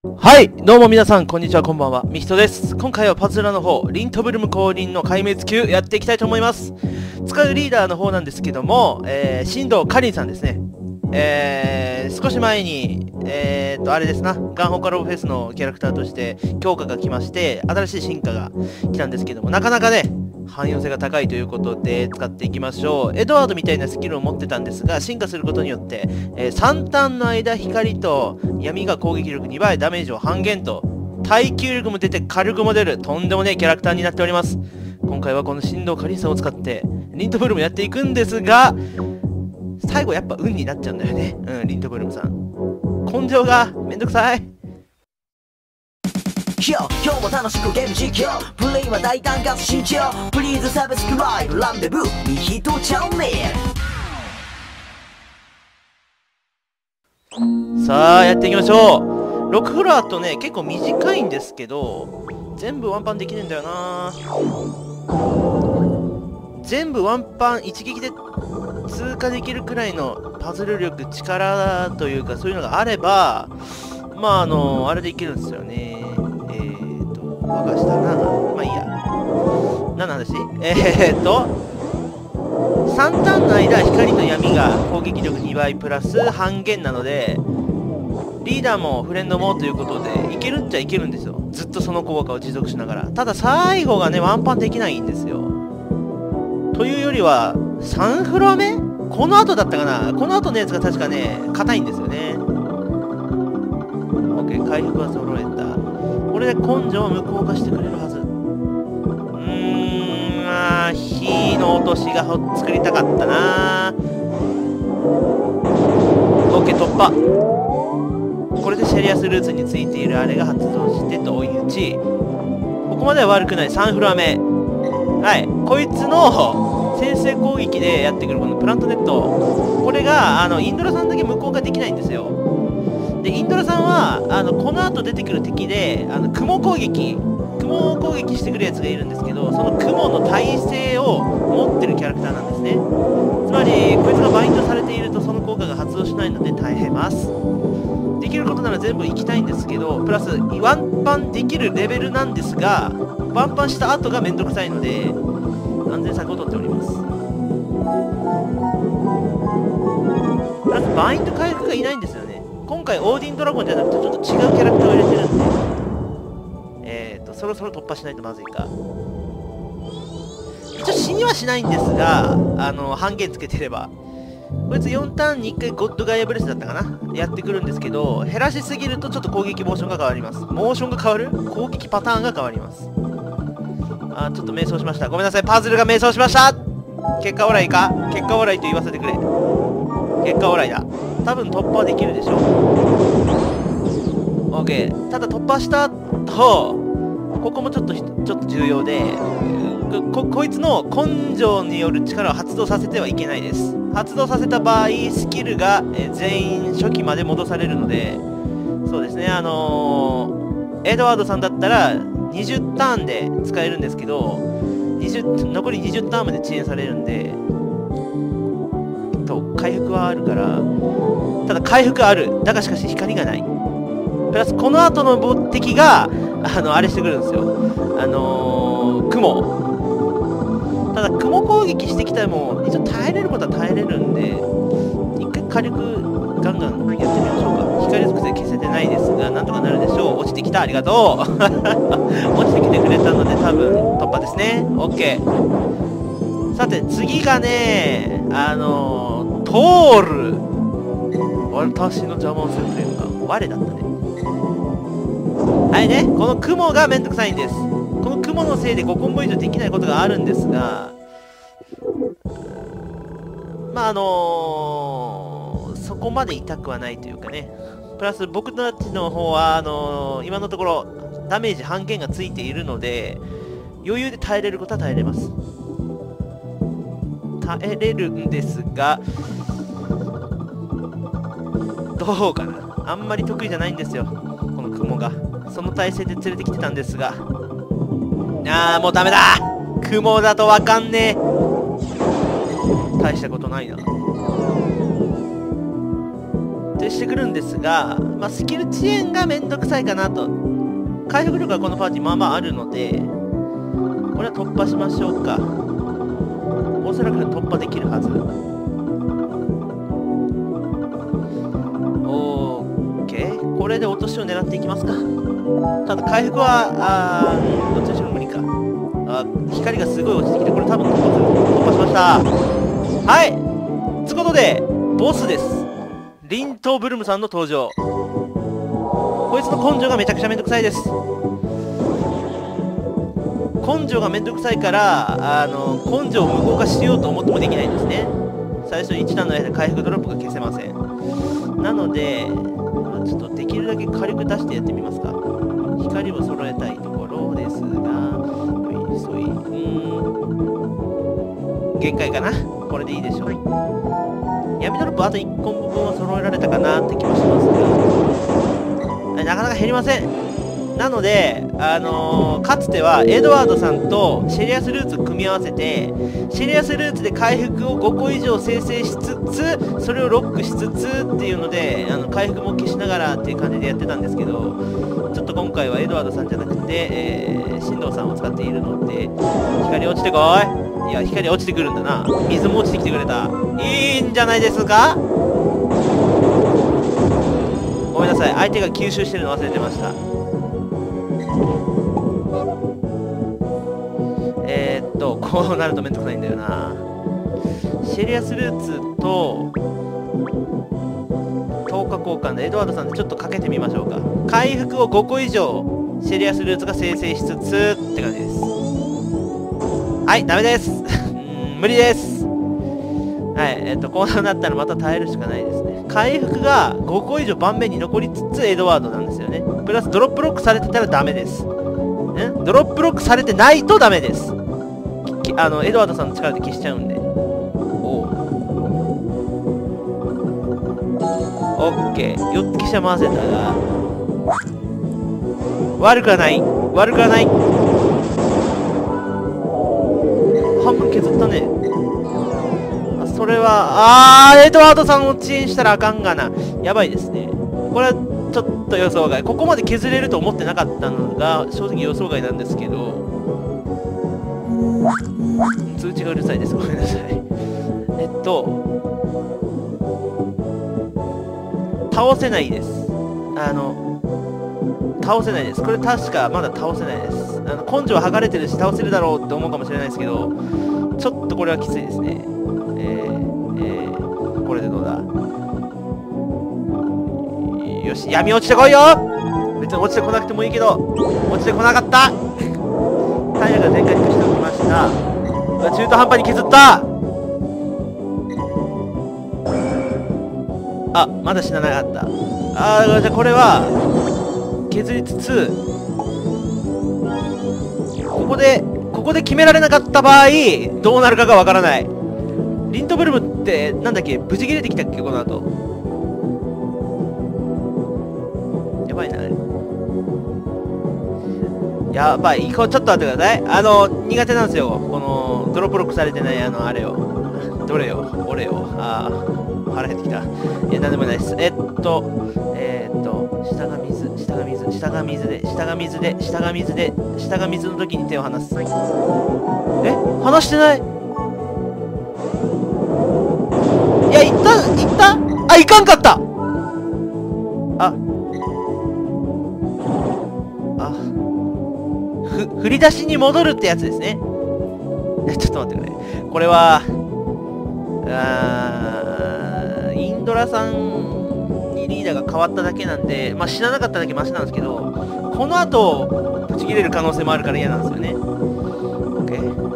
はい、どうも皆さん、こんにちは、こんばんは。ミヒトです。今回はパズラの方、リントブルム降臨の壊滅級やっていきたいと思います。使うリーダーの方なんですけども、新藤かりんさんですね。少し前に、あれですな、ガンホカローフェスのキャラクターとして強化が来まして、新しい進化が来たんですけども、なかなかね、汎用性が高いということで使っていきましょう。エドワードみたいなスキルを持ってたんですが、進化することによって、3ターンの間、光と闇が攻撃力2倍、ダメージを半減と、耐久力も出て火力も出る、とんでもねえキャラクターになっております。今回はこの新藤かりんさんを使って、リントブルムやっていくんですが、最後やっぱ運になっちゃうんだよね。リントブルムさん。根性がめんどくさい。 今日も楽しくゲーム実況プレイは大胆かつ慎重プリーズサブスクライブランデブーミヒトチャンネル。さあやっていきましょう。6フロアとね結構短いんですけど、全部ワンパンできねえんだよな。全部ワンパン一撃で通過できるくらいのパズル力、力というかそういうのがあれば、まああれでいけるんですよね。バカしたな。まあいいや。何の話？3ターンの間、光と闇が攻撃力2倍プラス半減なので、リーダーもフレンドもということで、いけるっちゃいけるんですよ。ずっとその効果を持続しながら。ただ最後がね、ワンパンできないんですよ。というよりは、3フロア目この後だったかな。この後のやつが確かね、硬いんですよね。OK、回復は揃えた。これで根性を無効化してくれるはず。火の落としが作りたかったな。 OK、突破。これでシェリアスルーツについているあれが発動してと追い打ち。ここまでは悪くない。3フロア目。はい、こいつの先制攻撃でやってくるこのプラントネット、これがインドラさんだけ無効化できないんですよ。でインドラさんはこの後出てくる敵で雲攻撃してくるやつがいるんですけど、その雲の耐性を持ってるキャラクターなんですね。つまりこいつがバインドされているとその効果が発動しないので耐えます。できることなら全部行きたいんですけど、プラスワンパンできるレベルなんですが、ワンパンした後がめんどくさいので安全策を取っております。プラスバインド回復がいないんですよね。今回オーディンドラゴンじゃなくてちょっと違うキャラクターを入れてるんで、そろそろ突破しないとまずいか。一応死にはしないんですが、半減つけてればこいつ4ターンに1回ゴッドガイアブレスだったかな、やってくるんですけど、減らしすぎるとちょっと攻撃モーションが変わります。モーションが変わる？攻撃パターンが変わります。ちょっと迷走しました。ごめんなさい。パズルが迷走しました。結果オーライか？結果オーライと言わせてくれ。結果オーライだ。多分突破できるでしょ。 OK。 ただ突破した後、ここもちょっと重要で、こいつの根性による力を発動させてはいけないです。発動させた場合スキルが全員初期まで戻されるので、そうですね、エドワードさんだったら20ターンで使えるんですけど、残り20ターンまで遅延されるんで、回復はあるから、ただ回復ある。だがしかし光がない。プラスこの後の敵があれしてくるんですよ。雲。ただ雲攻撃してきたらもう一応耐えれることは耐えれるんで、一回火力ガンガンやってみましょうか。光属性消せてないですがなんとかなるでしょう。落ちてきた。ありがとう。落ちてきてくれたので多分突破ですね。 OK。 さて次がね通る。私の邪魔をするというか我だったね。はいね、この雲がめんどくさいんです。この雲のせいで5コンボ以上できないことがあるんですが、まあそこまで痛くはないというかね。プラス僕たちの方は今のところダメージ半減がついているので余裕で耐えれることは耐えれます。耐えれるんですが、どうかな、あんまり得意じゃないんですよ、この雲が。その体勢で連れてきてたんですが、もうダメだ。雲だとわかんねえ。大したことないな。 定してくるんですが、まあ、スキル遅延がめんどくさいかなと。回復力はこのパーティーまあまああるので、これは突破しましょうか。おそらく突破できるはず。オーケー。これで落としを狙っていきますか。ただ回復は、どっちにしろ無理か。光がすごい落ちてきて、これ多分突破しました。はい。ということで、ボスです。リント・ブルムさんの登場。こいつの根性がめちゃくちゃめんどくさいです。根性がめんどくさいから、根性を無効化しようと思ってもできないんですね。最初1段の間で回復ドロップが消せません。なので、ちょっとできるだけ火力出してやってみますか。光を揃えたいところですが、限界かな。これでいいでしょう。闇ドロップあと1個分は揃えられたかなって気もしますが、なかなか減りません。なので、かつてはエドワードさんとシェリアスルーツを組み合わせて、シェリアスルーツで回復を5個以上生成しつつ、それをロックしつつっていうので、回復も消しながらっていう感じでやってたんですけど、ちょっと今回はエドワードさんじゃなくて、進藤さんを使っているので、光落ちてこい。いや、光落ちてくるんだな。水も落ちてきてくれた。いいんじゃないですか。ごめんなさい、相手が吸収してるの忘れてました。こうなるとめんどくさいんだよな。シェリアスルーツと10日交換でエドワードさんでちょっとかけてみましょうか。回復を5個以上シェリアスルーツが生成しつつって感じです。はい、ダメです無理です。はい、こうなったらまた耐えるしかないですね。回復が5個以上盤面に残りつつエドワードなんですよね。プラスドロップロックされてたらダメです。ドロップロックされてないとダメです。エドワードさんの力で消しちゃうんで。オッケー。4つ消しは回せたが、悪くはない。悪くはない。半分削ったね。それは、エドワードさんを遅延したらあかんがな。やばいですね。これはちょっと予想外。ここまで削れると思ってなかったのが、正直予想外なんですけど、通知がうるさいです。ごめんなさい。倒せないです。倒せないです。これ確かまだ倒せないです。根性は剥がれてるし倒せるだろうって思うかもしれないですけど、ちょっとこれはきついですね。これでどうだ。よし、闇落ちてこいよ。別に落ちてこなくてもいいけど、落ちてこなかった。体力が全開にしておきました。中途半端に削った。あ、まだ死ななかった。じゃあこれは削りつつ、ここで決められなかった場合どうなるかがわからない。リントブルムってなんだっけ、無事切れてきたっけ、この後。やばいな。やばい。ちょっと待ってください。苦手なんですよ。この、ドロップロックされてない、あれを。どれよ、俺よ。腹減ってきた。いや、なんでもないです。下が水の時に手を離す。離してない。いや、いったいかんかった。振り出しに戻るってやつですね。ちょっと待ってくれ。これは、インドラさんにリーダーが変わっただけなんで、まあ、死ななかっただけマシなんですけど、この後、ぶち切れる可能性もあるから嫌なんですよね。OK。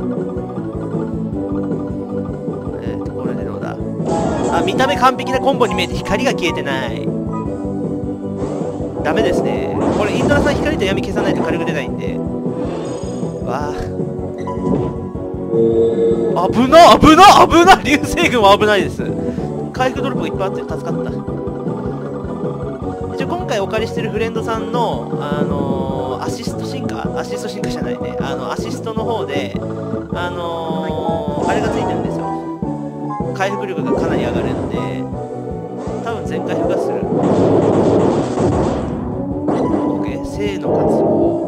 これでどうだ。見た目完璧なコンボに見えて光が消えてない。ダメですね。これ、インドラさん光と闇消さないと火力出ないんで。危な流星群は危ないです。回復ドロップがいっぱいあって助かった。一応今回お借りしてるフレンドさんの、アシスト進化じゃないね。アシストの方で、あれがついてるんですよ。回復力がかなり上がるんで、多分全回復がする。 性の渇望。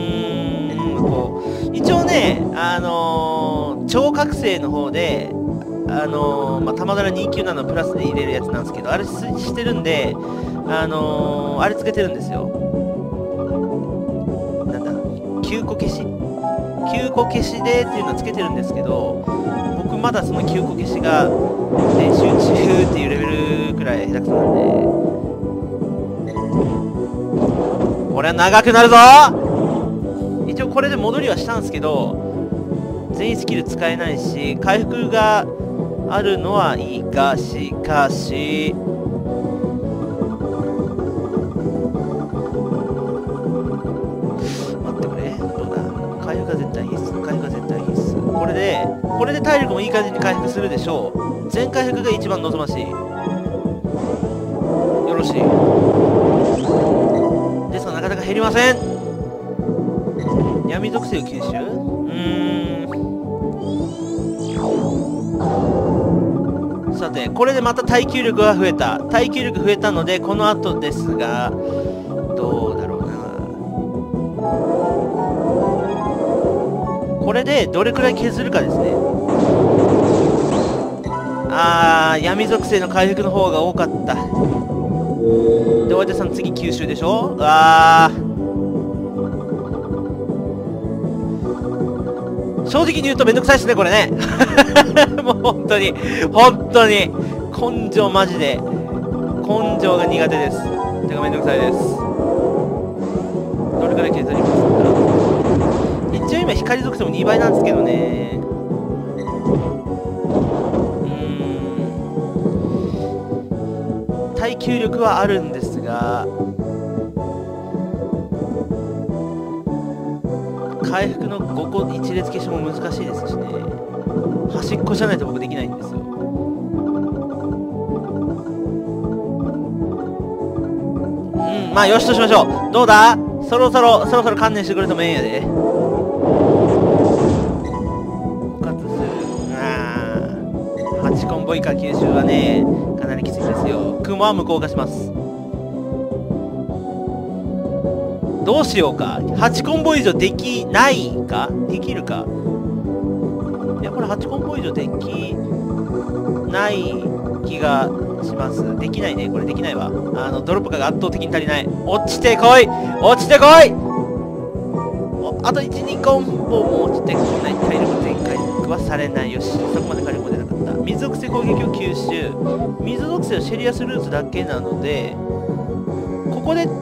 一応ね、超覚醒の方で、玉だら297プラスで入れるやつなんですけど、あれしてるんで、あれつけてるんですよ。なんだ、9個消し9個消しでっていうのをつけてるんですけど、僕まだその9個消しが練習中っていうレベルくらい下手くそなんで、これは長くなるぞ。一応これで戻りはしたんですけど、全員スキル使えないし、回復があるのはいいが、しかし待ってくれ、どうだ、回復が絶対必須、回復が絶対必須。これで体力もいい感じに回復するでしょう。全回復が一番望ましい。よろしいですが、なかなか減りません。闇属性を吸収。さて、これでまた耐久力が増えた。耐久力増えたので、この後ですが、どうだろうな。これでどれくらい削るかですね。闇属性の回復の方が多かった。で、おじさん次吸収でしょ。正直に言うとめんどくさいですね、これね。もう本当に根性マジで根性が苦手です。てかめんどくさいです。どれくらい削りますか。一応今光属性も2倍なんですけどね。耐久力はあるんですが、回復の5個一列消しも難しいですしね。端っこじゃないと僕できないんですよ。まあよしとしましょう。どうだ、そろそろ観念してくれてもええんやで。復活する。8コンボ以下吸収はね、かなりきついですよ。雲は無効化します。どうしようか。8コンボ以上できないか、できるか。いや、これ8コンボ以上できない気がします。できないね。これできないわ。ドロップが圧倒的に足りない。落ちてこい、落ちてこい。あと1、2コンボも落ちてこない。体力全回復はされない。よし、そこまで火力も出なかった。水属性攻撃を吸収。水属性はシェリアスルーツだけなので、ここで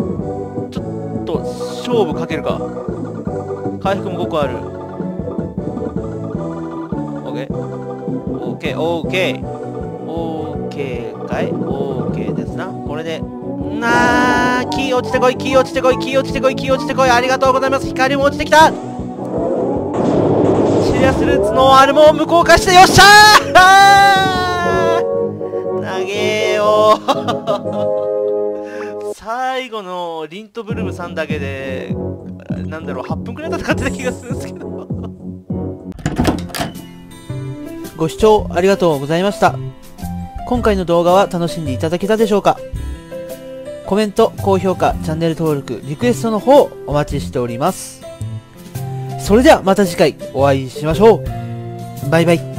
勝負かけるか。回復も5個ある。OK かい。 OK ですな。これで木落ちてこい、木落ちてこい、木落ちてこい、木落ちてこい。ありがとうございます。光も落ちてきた。シェリアスルーツのあれも無効化して、よっしゃー投げよう。最後のリントブルームさんだけでなんだろう、8分くらい戦ってた気がするんですけど。ご視聴ありがとうございました。今回の動画は楽しんでいただけたでしょうか。コメント、高評価、チャンネル登録、リクエストの方お待ちしております。それではまた次回お会いしましょう。バイバイ。